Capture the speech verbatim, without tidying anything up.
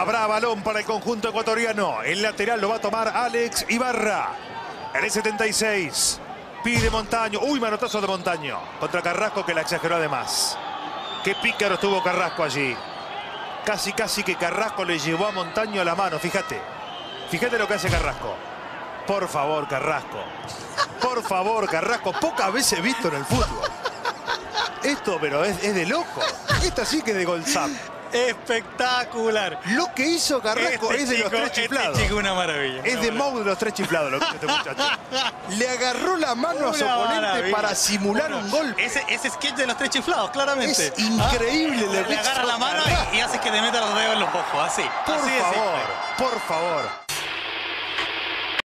Habrá balón para el conjunto ecuatoriano. El lateral lo va a tomar Alex Ibarra. En el setenta y seis. Pide Montaño. Uy, manotazo de Montaño. Contra Carrasco, que la exageró además. Qué pícaro estuvo Carrasco allí. Casi, casi que Carrasco le llevó a Montaño a la mano. Fíjate. Fíjate lo que hace Carrasco. Por favor, Carrasco. Por favor, Carrasco. Pocas veces visto en el fútbol. Esto, pero es, es de loco. Esta sí que es de Golzap. Espectacular. Lo que hizo Carrasco este es de chico, los tres chiflados. Este chico una maravilla. Es una de maravilla. Mou de los tres chiflados lo que hizo este muchacho. Le agarró la mano a su Una oponente maravilla. para simular Bueno, un gol. Ese, ese sketch de los tres chiflados, claramente. Es increíble. Ah, le, le agarra la mano y, y hace que te meta los dedos en los ojos, así. Por así de favor, simple. por favor.